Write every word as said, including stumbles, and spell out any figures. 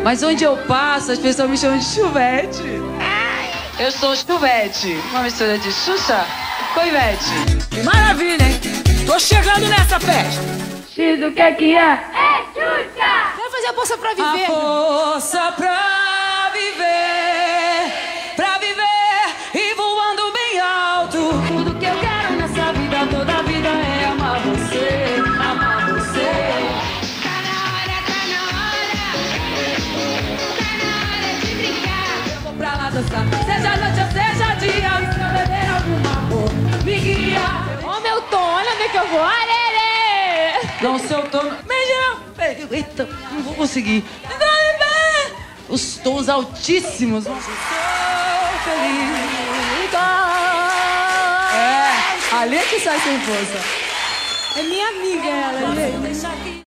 Mas onde eu passo, as pessoas me chamam de Chuvete. Eu sou Chuvete, uma mistura de Xuxa com Ivete. Que maravilha, hein? Tô chegando nessa festa. X, o que é que é? É Xuxa! Quero fazer a bolsa pra viver. A força pra viver, pra viver e voando bem alto. Tudo que eu quero nessa vida, toda a vida é amar você, amar você. Tá na hora, tá na hora. Tá na hora de brincar. Eu vou pra lá dançar, seja noite ou seja dia. Se eu beber alguma cor, me guia. Ó meu tom, olha onde é que eu vou. Arerê! Não, se eu tô... Imagina, eita, não vou conseguir. Os tons altíssimos. Eu sou feliz. É, ali é que sai sem força. É minha amiga ela, gente.